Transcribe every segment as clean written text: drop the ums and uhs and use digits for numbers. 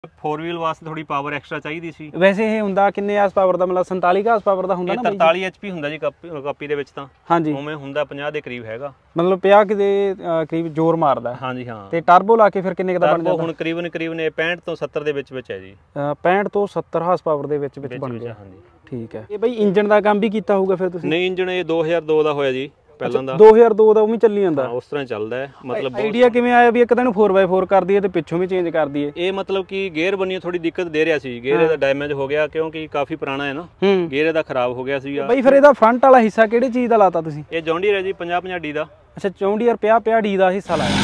Four wheel वास्ते थोड़ी power extra चाहिए सी। वैसे ਇਹ ਹੁੰਦਾ ਕਿੰਨੇ ਹਾਰਸ ਪਾਵਰ ਦਾ, ਮਤਲਬ 47 ਹਾਰਸ ਪਾਵਰ ਦਾ ਹੁੰਦਾ ਨਾ? 43 HP ਹੁੰਦਾ ਜੀ ਕਾਪੀ ਦੇ ਵਿੱਚ ਤਾਂ। ਹਾਂਜੀ, ਉਵੇਂ ਹੁੰਦਾ 50 ਦੇ ਕਰੀਬ ਹੈਗਾ, ਮਤਲਬ 50 ਦੇ ਕਰੀਬ ਜ਼ੋਰ ਮਾਰਦਾ। ਹਾਂਜੀ ਹਾਂ। ਤੇ ਟਰਬੋ ਲਾ ਕੇ ਫਿਰ ਕਿੰਨੇ ਦਾ ਬਣ ਜਾਂਦਾ? ਹੁਣ ਕਰੀਬਨ 65 ਤੋਂ 70 ਦੇ ਵਿੱਚ ਹੈ ਜੀ। 65 ਤੋਂ 70 ਹਾਰਸ ਪਾਵਰ ਦੇ ਵਿੱਚ ਬਣ ਗਿਆ। ਹਾਂਜੀ ਠੀਕ ਹੈ। ਇਹ ਬਈ ਇੰਜਨ ਦਾ ਕੰਮ ਵੀ ਕੀਤਾ ਹੋਊਗਾ ਫਿਰ ਤੁਸੀਂ? ਨਹੀਂ, ਇੰਜਨ ਇਹ 2002 ਦਾ ਹੋਇਆ ਜੀ ਪਹਿਲਾਂ ਦਾ। 2002 ਦਾ ਉਵੇਂ ਚੱਲੀ ਜਾਂਦਾ? ਉਸ ਤਰ੍ਹਾਂ ਚੱਲਦਾ ਹੈ। ਮਤਲਬ ਆਈਡੀਆ ਕਿਵੇਂ ਆਇਆ ਵੀ ਇੱਕ ਤਾਂ ਇਹਨੂੰ 4x4 ਕਰ ਦਈਏ ਤੇ ਪਿੱਛੋਂ ਵੀ ਚੇਂਜ ਕਰ ਦਈਏ? ਇਹ ਮਤਲਬ ਕਿ ਗੇਅਰ ਬਣੀ ਥੋੜੀ ਦਿੱਕਤ ਦੇ ਰਿਹਾ ਸੀ, ਗੇਅਰ ਦਾ ਡੈਮੇਜ ਹੋ ਗਿਆ ਕਿਉਂਕਿ ਕਾਫੀ ਪੁਰਾਣਾ ਹੈ ਨਾ, ਗੇਅਰ ਇਹਦਾ ਖਰਾਬ ਹੋ ਗਿਆ ਸੀਗਾ। ਬਈ ਫਿਰ ਇਹਦਾ ਫਰੰਟ ਵਾਲਾ ਹਿੱਸਾ ਕਿਹੜੀ ਚੀਜ਼ ਦਾ ਲਾਤਾ ਤੁਸੀਂ? ਇਹ ਜੌਂਡੀਅਰ ਹੈ ਜੀ 50-50D ਦਾ। ਅੱਛਾ, ਜੌਂਡੀਅਰ 50-50D ਦਾ ਹਿੱਸਾ ਲਾਇਆ।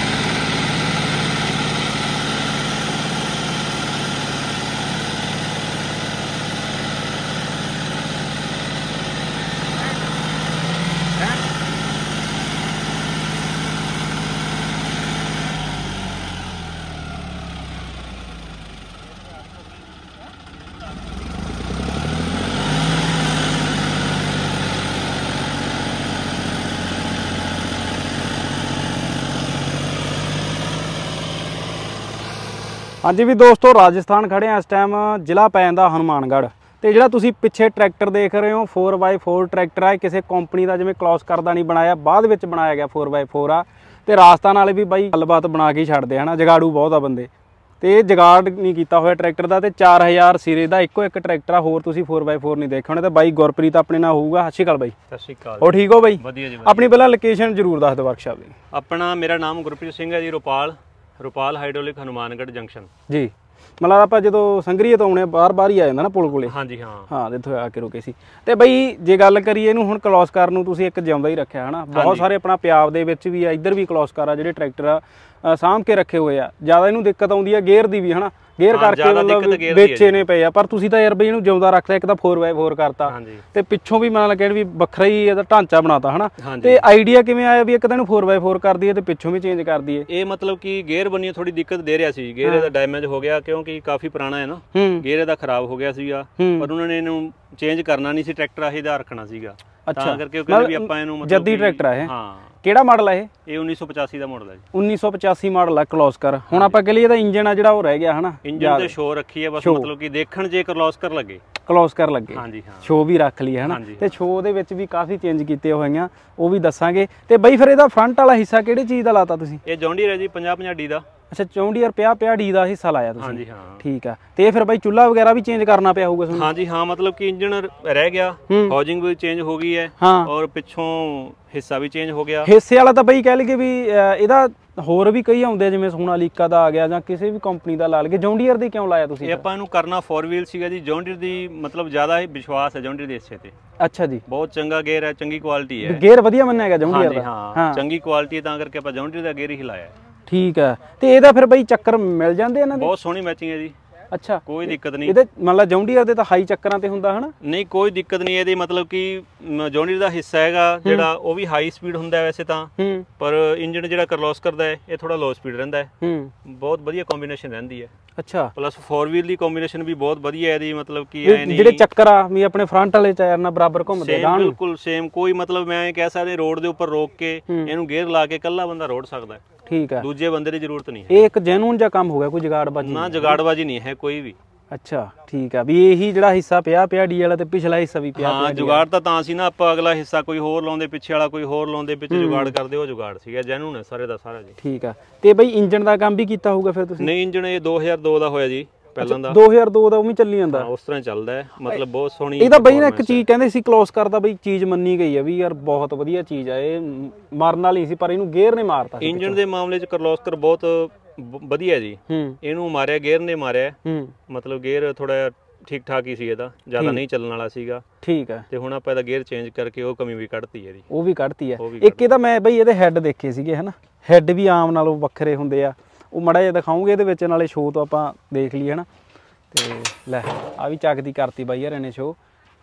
ਹਾਂਜੀ ਵੀ ਦੋਸਤੋ, ਰਾਜਸਥਾਨ ਖੜੇ ਆ ਇਸ ਟਾਈਮ, ਜ਼ਿਲ੍ਹਾ ਪੈ ਜਾਂਦਾ ਹਨੂਮਾਨਗੜ੍ਹ। ਤੇ ਜਿਹੜਾ ਤੁਸੀਂ ਪਿੱਛੇ ਟਰੈਕਟਰ ਦੇਖ ਰਹੇ ਹੋ 4x4 ਟਰੈਕਟਰ ਆ, ਕਿਸੇ ਕੰਪਨੀ ਦਾ ਜਿਵੇਂ ਕਲੌਸ ਕਰਦਾ ਨਹੀਂ ਬਣਾਇਆ, ਬਾਅਦ ਵਿੱਚ ਬਣਾਇਆ ਗਿਆ 4x4 ਆ। ਤੇ ਰਾਜਸਥਾਨ ਵਾਲੇ ਵੀ ਬਾਈ ਗੱਲਬਾਤ ਬਣਾ ਕੇ ਛੱਡਦੇ ਹਨਾ, ਜਗਾੜੂ ਬਹੁਤ ਆ ਬੰਦੇ। ਤੇ ਇਹ ਜਗਾੜ ਨਹੀਂ ਕੀਤਾ ਹੋਇਆ ਟਰੈਕਟਰ ਦਾ, ਤੇ 4000 ਸੀਰੇ ਦਾ ਇੱਕੋ ਇੱਕ ਟਰੈਕਟਰ ਆ। ਹੋਰ ਤੁਸੀਂ 4x4 ਨਹੀਂ ਦੇਖੇ ਹੋਣੇ। ਤੇ ਬਾਈ ਗੁਰਪ੍ਰੀਤ ਆਪਣੇ ਨਾਲ ਹੋਊਗਾ। ਸਤਿ ਸ਼੍ਰੀ ਅਕਾਲ ਬਾਈ। ਸਤਿ ਸ਼੍ਰੀ ਅਕਾਲ। ਉਹ ਠੀਕ ਹੋ ਬਾਈ? ਵਧੀਆ ਜੀ। ਆਪਣੀ ਪਹਿਲਾਂ ਲੋਕੇਸ਼ਨ ਜ਼ਰੂਰ ਦੱਸ ਦਿਓ ਵਰਕਸ਼ਾਪ ਦੀ। ਆਪਣਾ ਮੇਰਾ ਨਾਮ ਗੁਰਪ੍ਰੀਤ ਸਿੰਘ ਹੈ ਜੀ, ਰੁਪਾਲ ਹਾਈਡ੍ਰੋਲਿਕ ਹਨੂਮਾਨਗੜ੍ਹ ਜੰਕਸ਼ਨ ਜੀ। ਮਤਲਬ ਆਪਾਂ ਜਦੋਂ ਸੰਗਰੀਏ ਤੋਂ ਆਉਣੇ ਬਾਰ-ਬਾਰ ਹੀ ਆ ਜਾਂਦਾ ਨਾ ਪੁਲ ਕੋਲੇ? ਹਾਂਜੀ ਹਾਂ। ਹਾਂ, ਇੱਥੋਂ ਆ ਕੇ ਰੁਕੇ ਸੀ। ਤੇ ਬਈ ਜੇ ਗੱਲ ਕਰੀਏ ਇਹਨੂੰ ਹੁਣ ਕਲੌਸ ਕਰਨ ਨੂੰ ਤੁਸੀਂ ਇੱਕ ਜਿਉਂਦਾ ਹੀ ਰੱਖਿਆ ਹਨਾ। ਬਹੁਤ ਸਾਰੇ ਆਪਣਾ ਪੰਜਾਬ ਦੇ ਵਿੱਚ ਵੀ ਆ, ਇੱਧਰ ਵੀ ਕਲੌਸ ਕਰ ਆ ਜਿਹੜੇ ਟਰੈਕਟਰ ਆ ਸਾਂਭ ਕੇ ਰੱਖੇ ਹੋਏ ਆ। ਜ਼ਿਆਦਾ ਇਹਨੂੰ ਦਿੱਕਤ ਆਉਂਦੀ ਆ ਗੇਅਰ ਦੀ ਵੀ ਹਨਾ, ਗੇਅਰ ਕਰਕੇ ਮਤਲਬ ਵੇਚੇ ਨੇ ਪਏ ਆ। ਪਰ ਤੁਸੀਂ ਤਾਂ ਯਾਰ ਬਈ ਇਹਨੂੰ ਜਿਉਂਦਾ ਰੱਖਦਾ, ਇੱਕ ਤਾਂ 4x4 ਕਰਤਾ ਤੇ ਪਿੱਛੋਂ ਵੀ ਮੰਨ ਲਓ ਵੀ ਵੱਖਰਾ ਹੀ ਇਹਦਾ ਢਾਂਚਾ ਬਣਾਤਾ ਹਨਾ। ਤੇ ਆਈਡੀਆ ਕਿਵੇਂ ਆਇਆ ਵੀ ਇੱਕ ਤਾਂ ਇਹਨੂੰ 4x4 ਕਰ ਦਈਏ ਤੇ ਪਿੱਛੋਂ ਵੀ ਚੇਂਜ ਕਰ ਦਈਏ? ਇਹ ਮਤਲਬ ਕਿ ਗੇਅਰ ਬਣੀ ਥੋੜੀ ਦਿੱਕਤ ਦੇ ਰਿਹਾ ਸੀ, ਗੇਅਰ ਦਾ ਡੈਮੇਜ ਹੋ ਗਿਆ ਕਿਉਂਕਿ ਕਾਫੀ ਪੁਰਾਣਾ ਹੈ ਨਾ, ਗੇਅਰ ਇਹਦਾ ਖਰਾਬ ਹੋ ਗਿਆ ਸੀਗਾ। ਪਰ ਉਹਨਾਂ ਨੇ ਇਹਨੂੰ ਚੇਂਜ ਕਰਨਾ ਨਹੀਂ ਸੀ, ਟਰੈਕਟਰ ਆਹੀ ਦਾ ਰੱਖਣਾ ਸੀਗਾ। ਤਾਂ ਕਰਕੇ ਉਹ ਕਹਿੰਦੇ ਵੀ ਆਪਾਂ ਇਹਨੂੰ ਮਤਲਬ ਜੱਦੀ ਟਰੈਕਟਰ ਆ ਇਹ। ਹਾਂ। ਕਿਹੜਾ ਮਾਡਲ ਆ ਇਹ? ਇਹ 1985 ਦਾ ਮਾਡਲ ਹੈ ਜੀ। 1985 ਮਾਡਲ ਆ ਕਲੌਸਕਰ। ਹੁਣ ਆਪਾਂ ਕਹ ਲਈਏ ਇਹਦਾ ਇੰਜਨ ਆ ਜਿਹੜਾ ਉਹ ਰਹਿ ਗਿਆ ਹਨਾ, ਇੰਜਨ ਤੇ ਸ਼ੋ ਰੱਖੀ ਹੈ ਬਸ, ਮਤਲਬ ਕਿ ਦੇਖਣ ਜੇ ਕਲੌਸਕਰ ਲੱਗੇ। ਹਾਂਜੀ ਹਾਂ, ਸ਼ੋ ਵੀ ਰੱਖ ਲਈ ਹੈ ਹਨਾ। ਤੇ ਸ਼ੋ ਦੇ ਵਿੱਚ ਵੀ ਕਾਫੀ ਚੇਂਜ ਕੀਤੇ ਹੋਈਆਂ, ਉਹ ਵੀ ਦੱਸਾਂਗੇ। ਤੇ ਬਈ ਫਿਰ ਇਹਦਾ ਫਰੰਟ ਵਾਲਾ ਹਿੱਸਾ ਕਿਹੜੀ ਚੀਜ਼ ਦਾ ਲਾਤਾ ਤੁਸੀਂ? ਇਹ ਜੌਂਡੀਅਰ ਹੈ ਜੀ 50-50D ਦਾ। ਅੱਛਾ, ਜੌਂਡੀਅਰ 50-50D ਦਾ ਹਿੱਸਾ ਲਾਇਆ ਤੁਸੀਂ? ਹਾਂਜੀ ਹਾਂ। ਠੀਕ ਆ। ਤੇ ਇਹ ਫਿਰ ਬਾਈ ਚੁੱਲ੍ਹਾ ਵਗੈਰਾ ਵੀ ਚੇਂਜ ਕਰਨਾ ਪਿਆ ਹੋਊਗਾ ਤੁਹਾਨੂੰ? ਹਾਂਜੀ ਹਾਂ, ਮਤਲਬ ਕਿ ਇੰਜਨ ਰਹਿ ਗਿਆ, ਹਾਊਸਿੰਗ ਵੀ ਚੇਂਜ ਹੋ ਗਈ ਹੈ ਔਰ ਪਿੱਛੋਂ ਹਿੱਸਾ ਵੀ ਚੇਂਜ ਹੋ ਗਿਆ। ਹਿੱਸੇ ਵਾਲਾ ਤਾਂ ਬਈ ਕਹਿ ਲਈਏ ਵੀ ਇਹਦਾ ਹੋਰ ਵੀ ਕਈ ਆਉਂਦੇ, ਜਿਵੇਂ ਸੋਨਾਲੀਕਾ ਦਾ ਆ ਗਿਆ ਜਾਂ ਕਿਸੇ ਵੀ ਕੰਪਨੀ ਦਾ ਲਾ ਲਈਏ। ਜੌਂਡੀਅਰ ਦੀ ਕਿਉਂ ਲਾਇਆ ਤੁਸੀਂ? ਇਹ ਆਪਾਂ ਇਹਨੂੰ ਕਰਨਾ 4 ਵੀਲ ਸੀਗਾ ਜੀ। ਜੌਂਡੀਅਰ ਦੀ ਮਤਲਬ ਜ਼ਿਆਦਾ ਹੀ ਵਿਸ਼ਵਾਸ ਹੈ ਜੌਂਡੀਅਰ ਦੇ ਹਿੱਸੇ ਤੇ। ਅੱਛਾ ਜੀ। ਬਹੁਤ ਚੰਗਾ ਗੇਅਰ ਹੈ, ਚੰਗੀ ਕੁਆਲਿਟੀ ਹੈ। ਗੇਅਰ ਵਧੀਆ ਮੰਨਿਆ ਗਿਆ ਜੌਂਡੀਅਰ ਦਾ? ਹਾਂ, ਚੰਗੀ ਕੁਆਲਿਟੀ ਹੈ, ਤਾਂ ਕਰਕੇ ਆਪਾਂ ਜੌਂਡੀਅਰ ਦਾ ਗੇਅਰ ਹੀ ਲਾਇਆ। ਠੀਕ ਹੈ। ਤੇ ਇਹਦਾ ਫਿਰ ਬਈ ਚੱਕਰ ਮਿਲ ਜਾਂਦੇ ਇਹਨਾਂ ਦੇ? ਬਹੁਤ ਸੋਹਣੀ ਮੈਚਿੰਗ ਹੈ ਜੀ। ਅੱਛਾ, ਕੋਈ ਦਿੱਕਤ ਨਹੀਂ ਇਹਦੇ। ਮਤਲਬ ਜੌਂਡੀਅਰ ਦੇ ਤਾਂ ਹਾਈ ਚੱਕਰਾਂ ਤੇ ਹੁੰਦਾ ਹਨਾ? ਨਹੀਂ, ਕੋਈ ਦਿੱਕਤ ਨਹੀਂ ਇਹਦੀ। ਮਤਲਬ ਕਿ ਜੌਂਡੀਅਰ ਦਾ ਹਿੱਸਾ ਹੈਗਾ ਜਿਹੜਾ ਉਹ ਵੀ ਹਾਈ ਸਪੀਡ ਹੁੰਦਾ ਵੈਸੇ ਤਾਂ, ਪਰ ਇੰਜਨ ਜਿਹੜਾ ਕਰਲੋਸਕਰ ਦਾ ਹੈ ਇਹ ਥੋੜਾ ਲੋ ਸਪੀਡ ਰਹਿੰਦਾ ਹੈ। ਬਹੁਤ ਵਧੀਆ ਕੰਬੀਨੇਸ਼ਨ ਰਹਿੰਦੀ ਹੈ। ਅੱਛਾ। ਪਲੱਸ 4 ਵੀਲ ਦੀ ਕੰਬੀਨੇਸ਼ਨ ਵੀ ਬਹੁਤ ਵਧੀਆ ਇਹਦੀ। ਮਤਲਬ ਕਿ ਜਿਹੜੇ ਚੱਕਰ ਆ ਵੀ ਆਪਣੇ ਫਰੰਟ ਵਾਲੇ ਟਾਇਰ ਨਾਲ ਬਰਾਬਰ ਘੁੰਮਦੇ ਆ? ਬਿਲਕੁਲ ਸੇਮ। ਕੋਈ ਮਤਲਬ ਮੈਂ ਇਹ ਕਹਿ ਸਕਦਾ ਰੋਡ ਦੇ ਉੱਪਰ ਰੋਕ ਕੇ ਇਹਨੂੰ ਗੇਅਰ ਲਾ ਕੇ ਇਕੱਲਾ ਬੰਦਾ ਰੋੜ ਸਕਦਾ ਹੈ। ਠੀਕ ਹੈ। ਦੂਜੇ ਬੰਦੇ ਦੀ ਜ਼ਰੂਰਤ ਨਹੀਂ ਹੈ। ਇਹ ਇੱਕ ਜੈਨੂਨ ਜਿਹਾ ਕੰਮ ਹੋ ਗਿਆ, ਕੋਈ ਜਗਾੜਬਾਜੀ? ਨਾ, ਜਗਾੜਬਾਜੀ ਨਹੀਂ ਹੈ ਕੋਈ ਵੀ। ਅੱਛਾ, ਠੀਕ ਆ। ਵੀ ਇਹੀ ਜਿਹੜਾ ਹਿੱਸਾ 50-50D ਵਾਲਾ ਤੇ ਪਿਛਲਾ ਹਿੱਸਾ ਵੀ 50-50? ਹਾਂ, ਜੁਗਾੜ ਤਾਂ ਸੀ ਨਾ, ਆਪਾਂ ਅਗਲਾ ਹਿੱਸਾ ਕੋਈ ਹੋਰ ਲਾਉਂਦੇ, ਪਿੱਛੇ ਵਾਲਾ ਕੋਈ ਹੋਰ ਲਾਉਂਦੇ, ਪਿੱਛੇ ਜੁਗਾੜ ਕਰਦੇ, ਉਹ ਜੁਗਾੜ ਸੀਗਾ। ਜੈਨੂਨ ਹੈ ਸਾਰੇ ਦਾ ਸਾਰਾ ਜੀ। ਠੀਕ ਆ। ਤੇ ਬਈ ਇੰਜਨ ਦਾ ਕੰਮ ਵੀ ਕੀਤਾ ਹੋਊਗਾ ਫਿਰ ਤੁਸੀਂ? ਨਹੀਂ, ਇੰਜਨ ਇਹ 2002 ਦਾ ਹੋਇਆ ਜੀ ਪਹਿਲਾਂ ਦਾ। 2002 ਦਾ ਉਵੇਂ ਚੱਲੀ ਜਾਂਦਾ? ਉਸ ਤਰ੍ਹਾਂ ਚੱਲਦਾ ਹੈ। ਮਤਲਬ ਬਹੁਤ ਸੋਹਣੀ ਇਹਦਾ ਬਈ ਨਾ ਇੱਕ ਚੀਜ਼ ਕਹਿੰਦੇ ਸੀ ਕਲੌਸ ਕਰਦਾ ਬਈ, ਚੀਜ਼ ਮੰਨੀ ਗਈ ਹੈ ਵੀ ਯਾਰ ਬਹੁਤ ਵਧੀਆ ਚੀਜ਼ ਆ ਇਹ, ਮਰਨ ਵਾਲੀ ਸੀ ਪਰ ਇਹਨੂੰ ਗੇਅਰ ਨੇ ਮਾਰਤਾ। ਇੰਜਨ ਦੇ ਮਾਮਲੇ 'ਚ ਕਰਲੋਸਕਰ ਬਹੁਤ ਵਧੀਆ ਜੀ। ਇਹਨੂੰ ਮਾਰਿਆ, ਗੇਅਰ ਨੇ ਮਾਰਿਆ। ਮਤਲਬ ਗੇਅਰ ਥੋੜਾ ਠੀਕ ਠਾਕ ਹੀ ਸੀ, ਇਹਦਾ ਜ਼ਿਆਦਾ ਨਹੀਂ ਚੱਲਣ ਵਾਲਾ ਸੀਗਾ। ਠੀਕ ਹੈ। ਤੇ ਹੁਣ ਆਪਾਂ ਇਹਦਾ ਗੇਅਰ ਚੇਂਜ ਕਰਕੇ ਉਹ ਕਮੀ ਵੀ ਕੱਢਤੀ ਇਹਦੀ। ਉਹ ਵੀ ਕੱਢਤੀ ਹੈ। ਇੱਕ ਇਹਦਾ ਮੈਂ ਬਈ ਇਹਦੇ ਹੈੱਡ ਦੇਖੇ ਸੀਗੇ ਹਨਾ, ਹੈੱਡ ਵੀ ਆਮ ਨਾਲੋਂ ਵੱਖਰੇ ਹੁੰਦੇ ਆ। ਉਹ ਮੜਾ ਜਿਹਾ ਦਿਖਾਉਂਗੇ ਇਹਦੇ ਵਿੱਚ, ਨਾਲੇ ਸ਼ੋਅ ਤੋਂ ਆਪਾਂ ਦੇਖ ਲਈਏ ਹਨਾ। ਤੇ ਲੈ ਆ ਵੀ ਚੱਕਦੀ ਕਰਤੀ ਬਾਈ ਯਾਰ ਇਹਨੇ ਸ਼ੋਅ।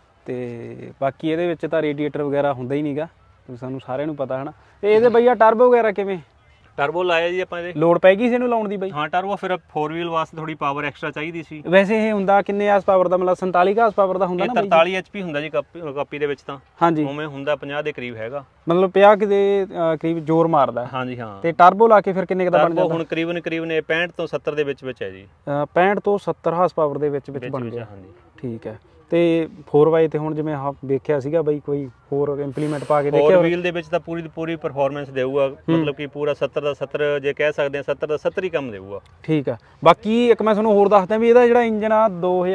ਤੇ ਬਾਕੀ ਇਹਦੇ ਵਿੱਚ ਤਾਂ ਰੇਡੀਏਟਰ ਵਗੈਰਾ ਹੁੰਦਾ ਹੀ ਨਹੀਂਗਾ, ਸਾਨੂੰ ਸਾਰਿਆਂ ਨੂੰ ਪਤਾ ਹਨਾ। ਤੇ ਇਹਦੇ ਬਈ ਆ ਟਰਬੋ ਵਗੈਰਾ ਕਿਵੇਂ? ਟਰਬੋ ਲਾਇਆ ਜੀ ਆਪਾਂ ਇਹਦੇ। ਲੋਡ ਪੈ ਗਈ ਸੀ ਇਹਨੂੰ ਲਾਉਣ ਦੀ ਬਾਈ? ਹਾਂ ਟਰਬੋ ਫਿਰ 4 ਵੀਲ ਵਾਸਤੇ ਥੋੜੀ ਪਾਵਰ ਐਕਸਟਰਾ ਚਾਹੀਦੀ ਸੀ। ਵੈਸੇ ਇਹ ਹੁੰਦਾ ਕਿੰਨੇ ਹਾਰਸ ਪਾਵਰ ਦਾ, ਮਤਲਬ 47 ਹਾਰਸ ਪਾਵਰ ਦਾ ਹੁੰਦਾ ਨਾ ਬਾਈ? 43 HP ਹੁੰਦਾ ਜੀ ਕਾਪੀ ਦੇ ਵਿੱਚ ਤਾਂ। ਹਾਂਜੀ ਉਵੇਂ ਹੁੰਦਾ 50 ਦੇ ਕਰੀਬ ਹੈਗਾ, ਮਤਲਬ 50 ਦੇ ਕਰੀਬ ਜ਼ੋਰ ਮਾਰਦਾ। ਹਾਂਜੀ ਹਾਂ। ਤੇ ਟਰਬੋ ਲਾ ਕੇ ਫਿਰ ਕਿੰਨੇ ਕ ਦਾ ਬਣ ਜਾਂਦਾ? ਹੁਣ ਕਰੀਬਨ 65 ਤੋਂ 70 ਦੇ ਵਿੱਚ ਹੈ ਜੀ। 65 ਤੋਂ 70 ਹਾਰਸ ਪਾਵਰ ਦੇ ਵਿੱਚ ਬਣ ਗਿਆ। ਹਾਂਜੀ ਠੀਕ ਹੈ। ਤੇ 4x ਤੇ ਹੁਣ ਜਿਵੇਂ ਆਹ ਵੇਖਿਆ ਸੀਗਾ ਬਾਈ, ਕੋਈ ਹੋਰ ਇੰਪਲੀਮੈਂਟ ਪਾ ਕੇ ਦੇਖਿਆ? 4 ਵੀਲ ਦੇ ਵਿੱਚ ਤਾਂ ਪੂਰੀ ਪਰਫਾਰਮੈਂਸ ਦੇਊਗਾ, ਮਤਲਬ ਕਿ ਪੂਰਾ 70 ਦਾ 70 ਜੇ ਕਹਿ ਸਕਦੇ ਆ, 70 ਦਾ 70 ਹੀ ਕੰਮ ਦੇਊਗਾ। ਠੀਕ ਆ। ਬਾਕੀ ਇੱਕ ਮੈਂ ਤੁਹਾਨੂੰ ਹੋਰ ਦੱਸਦਾ ਵੀ ਇਹਦਾ ਜਿਹੜਾ ਇੰਜਨ ਆ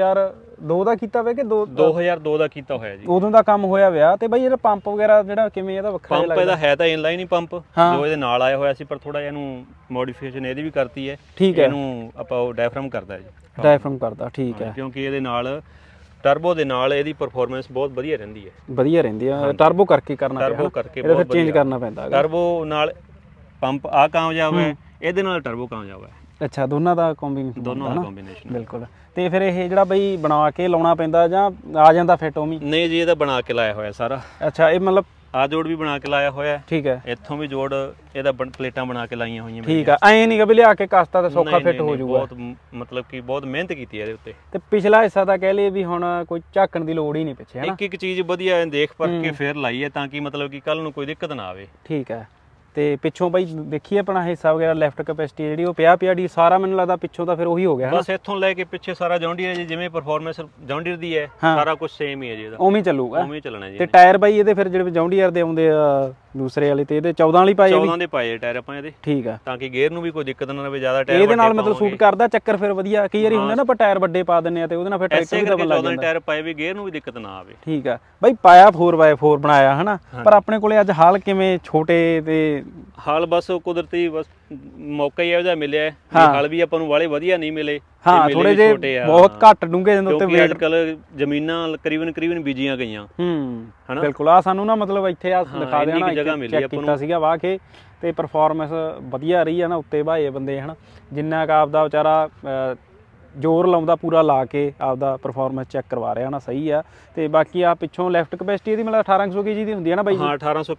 2002 ਦਾ ਕੀਤਾ ਹੋਇਆ ਕਿ 2002 ਦਾ ਕੀਤਾ ਹੋਇਆ ਜੀ। ਉਦੋਂ ਦਾ ਕੰਮ ਹੋਇਆ ਵਿਆ। ਤੇ ਬਾਈ ਜਿਹੜਾ ਪੰਪ ਵਗੈਰਾ ਜਿਹੜਾ ਕਿਵੇਂ ਇਹਦਾ ਵੱਖਰਾ ਲੱਗਦਾ? ਪੰਪ ਇਹਦਾ ਹੈ ਤਾਂ ਇਨਲਾਈਨ ਹੀ ਪੰਪ ਜੋ ਇਹਦੇ ਨਾਲ ਆਇਆ ਹੋਇਆ ਸੀ, ਪਰ ਥੋੜਾ ਜਿਹਾ ਇਹਨੂੰ ਮੋਡੀਫਿਕੇਸ਼ਨ ਇਹਦੀ ਵੀ ਕਰਤੀ ਹੈ। ਠੀਕ ਹੈ। ਇਹਨੂੰ ਆਪਾਂ ਉਹ ਡਾਇਫਰਮ ਕਰਦਾ ਜੀ। ਡਾਇਫਰਮ ਕਰਦਾ, ਠੀਕ ਹੈ। ਕਿਉਂਕਿ ਇਹਦੇ ਨਾਲ ਟਰਬੋ ਦੇ ਨਾਲ ਇਹਦੀ ਪਰਫਾਰਮੈਂਸ ਬਹੁਤ ਵਧੀਆ ਰਹਿੰਦੀ ਹੈ। ਵਧੀਆ ਰਹਿੰਦੀ ਆ। ਟਰਬੋ ਕਰਕੇ ਕਰਨਾ ਪੈਂਦਾ, ਟਰਬੋ ਕਰਕੇ ਇਹਦਾ ਫਿਰ ਚੇਂਜ ਕਰਨਾ ਪੈਂਦਾ। ਟਰਬੋ ਨਾਲ ਪੰਪ ਆ ਕਾਮਯਾਬ ਹੈ, ਇਹਦੇ ਨਾਲ ਟਰਬੋ ਕਾਮਯਾਬ ਹੈ। ਅੱਛਾ, ਦੋਨਾਂ ਦਾ ਕੰਬੀਨੇਸ਼ਨ। ਦੋਨਾਂ ਦਾ ਕੰਬੀਨੇਸ਼ਨ ਬਿਲਕੁਲ। ਤੇ ਫਿਰ ਇਹ ਜਿਹੜਾ ਬਈ ਬਣਾ ਕੇ ਲਾਉਣਾ ਪੈਂਦਾ ਜਾਂ ਆ ਜਾਂਦਾ ਫਿੱਟ ਉਵੇਂ? ਨਹੀਂ ਜੀ, ਇਹਦਾ ਬਣਾ ਕੇ ਲਾਇਆ ਹੋਇਆ ਸਾਰਾ। ਅੱਛਾ, ਇਹ ਮਤਲਬ ਆ ਜੋੜ ਵੀ ਬਣਾ ਕੇ ਲਾਇਆ ਹੋਇਆ। ਠੀਕ ਹੈ। ਇੱਥੋਂ ਵੀ ਜੋੜ ਇਹਦਾ ਪਲੇਟਾਂ ਬਣਾ ਕੇ ਲਾਈਆਂ ਹੋਈਆਂ। ਠੀਕ ਆ। ਐਂ ਨਹੀਂ ਕਿ ਵੀ ਲਿਆ ਕੇ ਕਸਤਾ ਤਾਂ ਸੌਖਾ ਫਿੱਟ ਹੋ ਜਾਊਗਾ। ਬਹੁਤ ਮਤਲਬ ਕਿ ਬਹੁਤ ਮਿਹਨਤ ਕੀਤੀ ਹੈ ਇਹਦੇ ਉੱਤੇ। ਤੇ ਪਿਛਲਾ ਹਿੱਸਾ ਤਾਂ ਕਹਿ ਲਈਏ ਵੀ ਹੁਣ ਕੋਈ ਝਾਕਣ ਦੀ ਲੋੜ ਹੀ ਨਹੀਂ ਪਿੱਛੇ, ਹਨਾ? ਇੱਕ ਚੀਜ਼ ਵਧੀਆ ਦੇਖ ਪਰਖ ਕੇ ਫੇਰ ਲਾਈ ਹੈ ਤਾਂ ਕਿ ਮਤਲਬ ਕਿ ਕੱਲ ਨੂੰ ਕੋਈ ਦਿੱਕਤ ਨਾ ਆਵੇ। ਠੀਕ ਹੈ। ਤੇ ਪਿੱਛੋਂ ਬਾਈ ਦੇਖੀਏ ਆਪਣਾ ਹਿੱਸਾ ਵਗੈਰਾ, ਲੈਫਟ ਕੈਪੈਸਿਟੀ ਜਿਹੜੀ ਉਹ 50 ਸਾਰਾ ਮੈਨੂੰ ਲੱਗਦਾ ਪਿੱਛੋਂ ਤਾਂ ਫਿਰ ਉਹੀ ਹੋ ਗਿਆ, ਬਸ ਇੱਥੋਂ ਲੈ ਕੇ ਪਿੱਛੇ ਸਾਰਾ ਜੌਂਡੀਅਰ ਜੀ, ਜਿਵੇਂ ਪਰਫਾਰਮੈਂਸ ਜੌਂਡੀਅਰ ਦੀ ਹੈ ਸਾਰਾ ਕੁਝ ਸੇਮ ਹੀ ਹੈ ਜੀ। ਇਹਦਾ ਉਵੇਂ ਚੱਲੂਗਾ, ਉਵੇਂ ਚੱਲਣਾ ਜੀ। ਤੇ ਟਾਇਰ ਬਾਈ ਇਹਦੇ ਫਿਰ ਜਿਹੜੇ ਜੌਂਡੀਅਰ ਦੇ ਆਉਂਦੇ ਆ ਦੂਸਰੇ ਵਾਲੇ, ਤੇ ਇਹਦੇ 14 ਵਾਲੀ ਪਾਏ? 14 ਦੇ ਪਾਏ ਟਾਇਰ ਆਪਾਂ ਇਹਦੇ। ਠੀਕ ਆ। ਤਾਂ ਕਿ ਗੇਅਰ ਨੂੰ ਵੀ ਕੋਈ ਦਿੱਕਤ ਨਾ ਆਵੇ ਜ਼ਿਆਦਾ ਟਾਇਰ। ਇਹਦੇ ਨਾਲ ਮਤਲਬ ਸੂਟ ਕਰਦਾ ਚੱਕਰ ਫਿਰ ਵਧੀਆ? ਕਈ ਵਾਰੀ ਹੁੰਦਾ ਨਾ ਆਪਾਂ ਟਾਇਰ ਵੱਡੇ ਪਾ ਦਿੰਨੇ ਆ ਤੇ ਉਹਦੇ ਨਾਲ ਫਿਰ ਟਰੈਕਟਰ ਵੀ ਦਬਣ ਲੱਗ ਜਾਂਦਾ। 14 ਟਾਇਰ ਪਾਏ ਵੀ ਗੇਅਰ ਨੂੰ ਵੀ ਦਿੱਕਤ ਨਾ ਆਵੇ। ਠੀਕ ਆ ਬਾਈ। ਪਾਇਆ 4x4 ਬਣਾਇਆ ਹਨਾ, ਪਰ ਆਪਣੇ ਕੋਲੇ ਅੱਜ ਹਾਲ ਕਿਵੇਂ ਛੋਟੇ ਤੇ ਹਾਲ ਬਸ ਕੁਦਰਤੀ ਬਸ ਮੌਕਾ ਹੀ ਇਹੋ ਜਿਹਾ ਮਿਲਿਆ। ਹਾਲ ਵੀ ਆਪਾਂ ਨੂੰ ਵਾਲੇ ਵਧੀਆ ਨਹੀਂ ਮਿਲੇ। ਹਾਂ, ਥੋੜੇ ਜਿਹੇ ਬਹੁਤ ਘੱਟ ਡੂੰਘੇ ਦੇ ਉੱਤੇ ਵੇਟ। ਕੱਲ ਜ਼ਮੀਨਾਂ ਕਰੀਬਨ ਬੀਜੀਆਂ ਗਈਆਂ। ਹਨਾ, ਬਿਲਕੁਲ। ਆ ਸਾਨੂੰ ਨਾ ਮਤਲਬ ਇੱਥੇ ਆ ਦਿਖਾ ਦੇਣਾ, ਜਗ੍ਹਾ ਮਿਲੀ ਆਪਾਂ ਨੂੰ ਸੀਗਾ ਵਾਹ ਕੇ, ਤੇ ਪਰਫਾਰਮੈਂਸ ਵਧੀਆ ਰਹੀ ਹੈ ਨਾ। ਉੱਤੇ ਭਾਏ ਬੰਦੇ ਹਨਾ, ਜਿੰਨਾ ਕ ਆਪਦਾ ਵਿਚਾਰਾ ਜ਼ੋਰ ਲਾਉਂਦਾ ਪੂਰਾ ਲਾ ਕੇ ਆਪਦਾ ਪਰਫਾਰਮੈਂਸ ਚੈੱਕ ਕਰਵਾ ਰਿਹਾ ਨਾ, ਸਹੀ ਆ। ਤੇ ਬਾਕੀ ਆ ਪਿੱਛੋਂ ਲੈਫਟ ਕੈਪੈਸਿਟੀ ਇਹਦੀ ਮਤਲਬ 1800 kg ਦੀ ਹੁੰਦੀ ਹੈ ਨਾ ਬਾਈ? ਹਾਂ 1800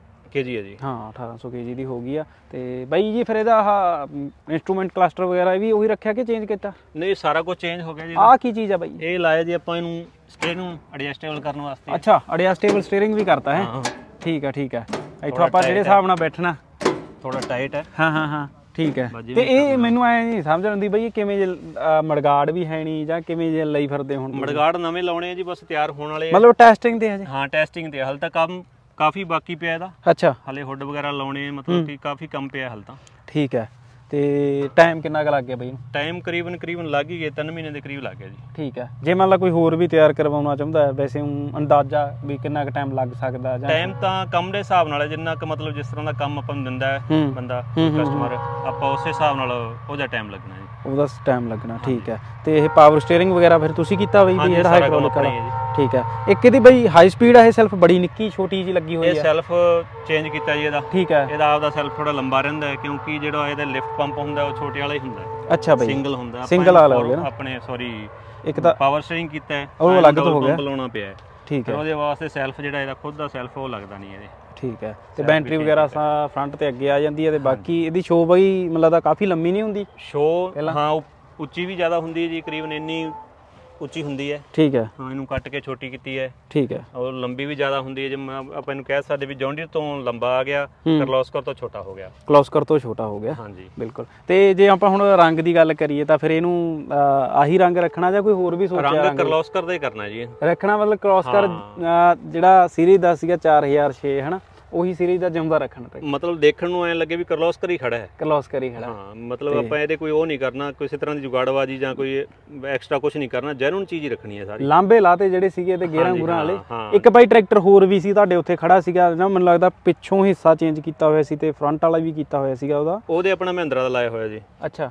kg ਹੈ ਜੀ। ਹਾਂ 1800 kg ਦੀ ਹੋ ਗਈ ਆ। ਤੇ ਬਾਈ ਜੀ ਫਿਰ ਇਹਦਾ ਆਹ ਇੰਸਟਰੂਮੈਂਟ ਕਲਸਟਰ ਵਗੈਰਾ ਵੀ ਉਹੀ ਰੱਖਿਆ ਕਿ ਚੇਂਜ ਕੀਤਾ? ਨਹੀਂ, ਸਾਰਾ ਕੁਝ ਚੇਂਜ ਹੋ ਗਿਆ ਜੀ। ਆਹ ਕੀ ਚੀਜ਼ ਆ ਬਾਈ? ਇਹ ਲਾਇਆ ਜੀ ਆਪਾਂ ਇਹਨੂੰ ਸਟੀਅਰਿੰਗ ਨੂੰ ਐਡਜਸਟੇਬਲ ਕਰਨ ਵਾਸਤੇ। ਅੱਛਾ, ਐਡਜਸਟੇਬਲ ਸਟੀਅਰਿੰਗ ਵੀ ਕਰਤਾ ਹੈ? ਠੀਕ ਆ, ਠੀਕ ਆ। ਇੱਥੋਂ ਆਪਾਂ ਜਿਹੜੇ ਹਿਸਾਬ ਨਾਲ ਬੈਠਣਾ ਥੋੜਾ ਟਾਈਟ ਹੈ। ਹਾਂ ਠੀਕ ਹੈ। ਤੇ ਇਹ ਮੈਨੂੰ ਐ ਨਹੀਂ ਸਮਝ ਆਉਂਦੀ ਬਈ, ਕਿਵੇਂ ਜੇ ਮੜਗਾੜ ਵੀ ਹੈ ਨਹੀਂ ਜਾਂ ਕਿਵੇਂ ਜੇ ਲਈ ਫਿਰਦੇ? ਹੁਣ ਮੜਗਾੜ ਨਵੇਂ ਲਾਉਣੇ ਆ ਜੀ, ਬਸ ਤਿਆਰ ਹੋਣ ਵਾਲੇ। ਮਤਲਬ ਟੈਸਟਿੰਗ ਤੇ ਹਜੇ? ਹਾਂ ਟੈਸਟਿੰਗ ਤੇ, ਹਾਲੇ ਤਾਂ ਕੰਮ ਕਾਫੀ ਬਾਕੀ ਪਿਆ ਇਹਦਾ। ਅੱਛਾ, ਹਲੇ ਹੁੱਡ ਵਗੈਰਾ ਲਾਉਣੇ, ਮਤਲਬ ਕਿ ਕਾਫੀ ਕੰਮ ਪਿਆ ਹਾਲੇ ਤਾਂ। ਠੀਕ ਹੈ। ਤੇ ਟਾਈਮ ਕਿੰਨਾ ਕੁ ਲੱਗ ਗਿਆ ਬਈ? ਟਾਈਮ ਕਰੀਬਨ ਲੱਗ ਹੀ ਗਿਆ, 3 ਮਹੀਨੇ ਦੇ ਕਰੀਬ ਲੱਗ ਗਿਆ ਜੀ। ਠੀਕ ਹੈ। ਜੇ ਮੰਨ ਲਾ ਕੋਈ ਹੋਰ ਵੀ ਤਿਆਰ ਕਰਵਾਉਣਾ ਚਾਹੁੰਦਾ ਹੈ, ਵੈਸੇ ਅੰਦਾਜ਼ਾ ਵੀ ਕਿੰਨਾ ਕੁ ਟਾਈਮ ਲੱਗ ਸਕਦਾ? ਟਾਈਮ ਤਾਂ ਕੰਮ ਦੇ ਹਿਸਾਬ ਨਾਲ, ਜਿੰਨਾ ਕੁ ਮਤਲਬ ਜਿਸ ਤਰ੍ਹਾਂ ਦਾ ਕੰਮ ਆਪਾਂ ਨੂੰ ਦਿੰਦਾ ਹੈ ਬੰਦਾ ਕਸਟਮਰ, ਆਪਾਂ ਉਸੇ ਹਿਸਾਬ ਨਾਲ ਉਹਦਾ ਟਾਈਮ ਲੱਗਣਾ ਜੀ। ਉਹਦਾ ਟਾਈਮ ਲੱਗਣਾ, ਠੀਕ ਹੈ। ਤੇ ਇਹ ਪਾਵਰ ਸਟੀਅਰਿੰਗ ਵਗੈਰਾ ਫਿਰ ਤੁਸੀਂ ਕੀਤਾ ਬਈ ਜਿਹੜਾ ਹਾਈਡ੍ਰੋਲਿਕ ਵਾਲਾ? ਠੀਕ ਹੈ। ਇੱਕ ਇਹਦੀ ਬਈ ਹਾਈ ਸਪੀਡ ਆ, ਇਹ ਸੈਲਫ ਬੜੀ ਨਿੱਕੀ ਛੋਟੀ ਜੀ ਲੱਗੀ ਹੋਈ ਹੈ। ਇਹ ਸੈਲਫ ਚੇਂਜ ਕੀਤਾ ਜੀ ਇਹਦਾ। ਠੀਕ ਹੈ। ਇਹਦਾ ਆਪਦਾ ਸੈਲਫ ਥੋੜਾ ਲੰਬਾ ਰਹਿੰਦਾ ਹੈ, ਕਿਉਂਕਿ ਜਿਹੜਾ ਇਹਦਾ ਲਿਫਟ ਪੰਪ ਹੁੰਦਾ ਉਹ ਛੋਟੇ ਵਾਲਾ ਹੀ ਹੁੰਦਾ ਹੈ। ਅੱਛਾ ਬਈ, ਸਿੰਗਲ ਹੁੰਦਾ। ਸਿੰਗਲ ਵਾਲਾ ਹੋ ਗਿਆ ਨਾ ਆਪਣੇ, ਸੌਰੀ, ਇੱਕ ਤਾਂ ਪਾਵਰ ਸਟੀਅਰਿੰਗ ਕੀਤਾ ਹੈ, ਉਹ ਅਲੱਗ ਤੋਂ ਹੋ ਗਿਆ, ਪੰਪ ਲਾਉਣਾ ਪਿਆ ਹੈ। ਠੀਕ ਹੈ। ਉਹਦੇ ਵਾਸਤੇ ਸੈਲਫ ਜਿਹੜਾ ਇਹਦਾ ਖੁਦ ਦਾ ਸੈਲਫ ਉਹ ਲੱਗਦਾ ਨਹੀਂ ਇਹਦੇ। ਠੀਕ ਹੈ। ਤੇ ਬੈਟਰੀ ਵਗੈਰਾ ਫਰੰਟ ਤੇ ਅੱਗੇ ਆ ਜਾਂਦੀ ਹੈ। ਤੇ ਬਾਕੀ ਇਹਦੀ ਸ਼ੋ ਬਈ ਮੈਨੂੰ ਲੱਗਦਾ ਕਾਫੀ ਲੰਮੀ ਨਹੀਂ ਹੁੰਦੀ ਸ਼ੋ? ਹਾਂ, ਉੱਚੀ ਵੀ ਜ਼ਿਆਦਾ ਹੁੰਦੀ ਹੈ ਜੀ, ਕਰੀਬਨ ਇੰਨੀ ਉੱਚੀ ਹੁੰਦੀ ਹੈ। ਠੀਕ ਹੈ। ਹਾਂ, ਇਹਨੂੰ ਕੱਟ ਕੇ ਛੋਟੀ ਕੀਤੀ ਹੈ। ਠੀਕ ਹੈ। ਔਰ ਲੰਬੀ ਵੀ ਜ਼ਿਆਦਾ ਹੁੰਦੀ ਹੈ। ਜੇ ਆਪਾਂ ਇਹਨੂੰ ਕਹਿ ਸਕਦੇ ਵੀ ਜੌਂਡੀਅਰ ਤੋਂ ਲੰਬਾ ਆ ਗਿਆ, ਕਿਰਲੋਸਕਰ ਤੋਂ ਛੋਟਾ ਹੋ ਗਿਆ। ਕਿਰਲੋਸਕਰ ਤੋਂ ਛੋਟਾ ਹੋ ਗਿਆ, ਹਾਂਜੀ ਬਿਲਕੁਲ। ਤੇ ਜੇ ਆਪਾਂ ਹੁਣ ਰੰਗ ਦੀ ਗੱਲ ਕਰੀਏ ਤਾਂ ਫਿਰ ਇਹਨੂੰ ਆਹੀ ਰੰਗ ਰੱਖਣਾ ਜਾਂ ਕੋਈ ਹੋਰ ਵੀ ਸੋਚਿਆ? ਰੰਗ ਕਿਰਲੋਸਕਰ ਦਾ ਹੀ ਕਰਨਾ ਜੀ ਰੱਖਣਾ, ਮਤਲਬ ਕਿਰਲੋਸਕਰ ਜਿਹੜਾ ਸੀਰੀਜ਼ ਦਾ ਸੀਗਾ 4006 ਹਨਾ, ਉਹੀ ਸੀਰੀਜ਼ ਦਾ ਜਿਉਂਦਾ ਰੱਖਣਾ, ਮਤਲਬ ਦੇਖਣ ਨੂੰ ਐ ਲੱਗੇ ਵੀ ਕਿਰਲੋਸਕਰ ਹੀ ਖੜਾ ਹੈ। ਕਿਰਲੋਸਕਰ ਹੀ ਖੜਾ, ਹਾਂ। ਮਤਲਬ ਆਪਾਂ ਇਹਦੇ ਕੋਈ ਉਹ ਨਹੀਂ ਕਰਨਾ, ਕਿਸੇ ਤਰ੍ਹਾਂ ਦੀ ਜੁਗਾੜਬਾਜੀ ਜਾਂ ਕੋਈ ਐਕਸਟਰਾ ਕੁਝ ਨਹੀਂ ਕਰਨਾ, ਜੈਨੂਨ ਚੀਜ਼ ਹੀ ਰੱਖਣੀ ਹੈ ਸਾਰੀ। ਲਾਂਬੇ ਲਾਤੇ ਜਿਹੜੇ ਸੀਗੇ ਤੇ ਗੇਰਾਂ ਗੁਰਾਂ ਵਾਲੇ। ਇੱਕ ਬਾਈ ਟਰੈਕਟਰ ਹੋਰ ਵੀ ਸੀ ਤੁਹਾਡੇ ਉੱਥੇ ਖੜਾ ਸੀਗਾ ਨਾ, ਮੈਨੂੰ ਲੱਗਦਾ ਪਿੱਛੋਂ ਹਿੱਸਾ ਚੇਂਜ ਕੀਤਾ ਹੋਇਆ ਸੀ ਤੇ ਫਰੰਟ ਵਾਲਾ ਵੀ ਕੀਤਾ ਹੋਇਆ ਸੀਗਾ ਉਹਦਾ? ਉਹਦੇ ਆਪਣਾ ਮਹਿੰਦਰਾ ਦਾ ਲਾਇਆ ਹੋਇਆ ਜੀ। ਅੱਛਾ,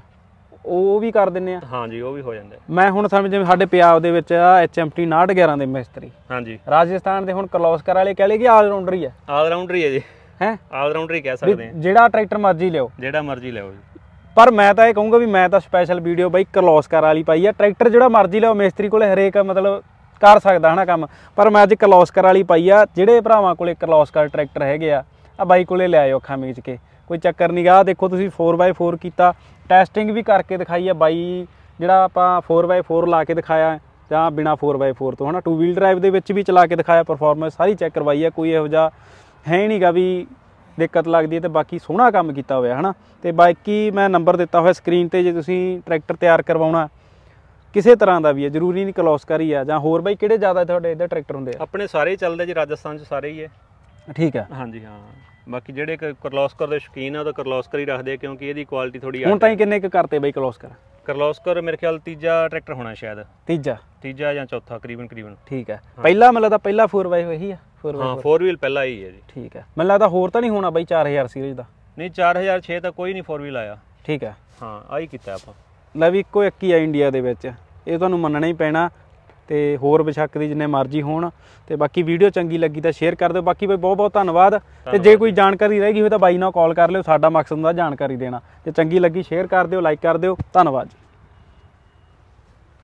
ਉਹ ਵੀ ਕਰ ਦਿੰਨੇ ਆ? ਹਾਂਜੀ, ਉਹ ਵੀ ਹੋ ਜਾਂਦਾ। ਮੈਂ ਹੁਣ ਸਮਝ, ਜਿਵੇਂ ਸਾਡੇ ਪੰਜਾਬ ਦੇ ਵਿੱਚ ਆ HMT 6911 ਦੇ ਮਿਸਤਰੀ, ਹਾਂਜੀ, ਰਾਜਸਥਾਨ ਦੇ ਹੁਣ ਕਿਰਲੋਸਕਰ ਵਾਲੇ ਕਹਿ ਲਏ ਕਿ ਆਲ ਰਾਊਂਡਰ ਹੀ ਆ। ਆਲ ਰਾਊਂਡਰ ਹੀ ਹੈ ਜੀ। ਹੈ ਆਲ ਰਾਊਂਡਰ ਹੀ ਕਹਿ ਸਕਦੇ ਆ। ਜਿਹੜਾ ਟਰੈਕਟਰ ਮਰਜ਼ੀ ਲਿਓ, ਜਿਹੜਾ ਮਰਜ਼ੀ ਲਿਓ ਜੀ। ਪਰ ਮੈਂ ਤਾਂ ਇਹ ਕਹੂੰਗਾ ਵੀ ਮੈਂ ਤਾਂ ਸਪੈਸ਼ਲ ਵੀਡੀਓ ਬਾਈ ਕਿਰਲੋਸਕਰ ਵਾਲੀ ਪਾਈ ਆ। ਟਰੈਕਟਰ ਜਿਹੜਾ ਮਰਜ਼ੀ ਲਿਓ, ਮਿਸਤਰੀ ਕੋਲੇ ਹਰੇਕ ਮਤਲਬ ਕਰ ਸਕਦਾ ਹਨਾ ਕੰਮ, ਪਰ ਮੈਂ ਅੱਜ ਕਿਰਲੋਸਕਰ ਵਾਲੀ ਪਾਈ ਆ। ਜਿਹੜੇ ਭਰਾਵਾਂ ਕੋਲੇ ਕਿਰਲੋਸਕਰ ਟਰੈਕਟਰ ਹੈਗੇ ਆ ਬਾਈ ਕੋਲੇ ਲੈ ਆਇਓ ਅੱਖਾਂ ਮੀਚ ਕੇ, ਕੋਈ ਚੱਕਰ ਨਹੀਂ ਗਾ। ਦੇਖੋ ਤੁਸੀਂ 4x4 ਕੀਤਾ, ਟੈਸਟਿੰਗ ਵੀ ਕਰਕੇ ਦਿਖਾਈ ਆ ਬਾਈ, ਜਿਹੜਾ ਆਪਾਂ 4x4 ਲਾ ਕੇ ਦਿਖਾਇਆ ਜਾਂ ਬਿਨਾ 4x4 ਤੋਂ, ਹੈ ਨਾ। 2 ਵੀਲ ਡਰਾਈਵ ਦੇ ਵਿੱਚ ਵੀ ਚਲਾ ਕੇ ਦਿਖਾਇਆ, ਪਰਫਾਰਮੈਂਸ ਸਾਰੀ ਚੈੱਕ ਕਰਵਾਈ ਆ, ਕੋਈ ਇਹੋ ਜਿਹਾ ਹੈ ਨਹੀਂਗਾ ਵੀ ਦਿੱਕਤ ਲੱਗਦੀ ਹੈ। ਤੇ ਬਾਕੀ ਸੋਹਣਾ ਕੰਮ ਕੀਤਾ ਹੋਇਆ, ਹੈ ਨਾ। ਤੇ ਬਾਕੀ ਮੈਂ ਨੰਬਰ ਦਿੱਤਾ ਹੋਇਆ ਸਕਰੀਨ ਤੇ, ਜੇ ਤੁਸੀਂ ਟਰੈਕਟਰ ਤਿਆਰ ਕਰਵਾਉਣਾ ਕਿਸੇ ਤਰ੍ਹਾਂ ਦਾ ਵੀ ਹੈ, ਜ਼ਰੂਰੀ ਨਹੀਂ ਕਿਰਲੋਸਕਰ ਹੀ ਆ ਜਾਂ ਹੋਰ ਬਾਈ ਕਿਹੜੇ ਜ਼ਿਆਦਾ ਤੁਹਾਡੇ ਇੱਧਰ ਟਰੈਕਟਰ ਹੁੰਦੇ ਆ? ਆਪਣੇ ਸਾਰੇ ਹੀ ਚੱਲਦੇ ਜੀ, ਰਾਜਸਥਾਨ 'ਚ ਸਾਰੇ ਹੀ ਹੈ। ਠੀਕ ਹੈ, ਹਾਂਜੀ ਹਾਂ। ਬਾਕੀ ਜਿਹੜੇ ਕਿਰਲੋਸਕਰ ਦੇ ਸ਼ੌਕੀਨ ਆ ਉਹ ਤਾਂ ਕਿਰਲੋਸਕਰ ਹੀ ਰੱਖਦੇ ਆ, ਕਿਉਂਕਿ ਇਹਦੀ ਕੁਆਲਿਟੀ ਥੋੜੀ ਹੁਣ ਤਾਂ ਹੀ ਕਿੰਨੇ ਕੁ ਕਰਤੇ ਬਾਈ ਕਿਰਲੋਸਕਰ? ਕਿਰਲੋਸਕਰ ਮੇਰੇ ਖਿਆਲ ਤੀਜਾ ਟਰੈਕਟਰ ਹੋਣਾ ਸ਼ਾਇਦ, ਤੀਜਾ ਜਾਂ ਚੌਥਾ ਕਰੀਬਨ। ਠੀਕ ਹੈ। ਪਹਿਲਾ ਮੈਨੂੰ ਲੱਗਦਾ ਪਹਿਲਾ 4x ਇਹੀ ਆ? ਹਾਂ 4 ਵੀਲ ਪਹਿਲਾ ਹੀ ਹੈ ਜੀ। ਠੀਕ ਹੈ। ਮੈਨੂੰ ਲੱਗਦਾ ਹੋਰ ਤਾਂ ਨਹੀਂ ਹੋਣਾ ਬਾਈ 4000 ਸੀਰੀਜ਼ ਦਾ? ਨਹੀਂ 4006 ਤਾਂ ਕੋਈ ਨਹੀਂ 4 ਵੀਲ ਆਇਆ। ਠੀਕ ਹੈ, ਹਾਂ ਆਹੀ ਕੀਤਾ ਆਪਾਂ। ਲੈ ਵੀ ਇੱਕੋ ਇੱਕ ਹੀ ਆ ਇੰਡੀਆ ਦੇ ਵਿੱਚ, ਇਹ ਤੁਹਾਨੂੰ ਮੰਨਣਾ ਹੀ ਪੈਣਾ। ਤੇ ਹੋਰ ਬੇਸ਼ੱਕ ਦੀ ਜਿੰਨੇ ਮਰਜ਼ੀ ਹੋਣ। ਤੇ ਬਾਕੀ ਵੀਡੀਓ ਚੰਗੀ ਲੱਗੀ ਤਾਂ ਸ਼ੇਅਰ ਕਰ ਦਿਓ। ਬਾਕੀ ਬਾਈ ਬਹੁਤ ਬਹੁਤ ਧੰਨਵਾਦ। ਤੇ ਜੇ ਕੋਈ ਜਾਣਕਾਰੀ ਰਹਿ ਗਈ ਹੋਵੇ ਤਾਂ ਬਾਈ ਨਾਲ ਕਾਲ ਕਰ ਲਿਓ, ਸਾਡਾ ਮਕਸਦ ਹੁੰਦਾ ਜਾਣਕਾਰੀ ਦੇਣਾ। ਜੇ ਚੰਗੀ ਲੱਗੀ ਸ਼ੇਅਰ ਕਰ ਦਿਓ, ਲਾਈਕ ਕਰ ਦਿਓ। ਧੰਨਵਾਦ ਜੀ।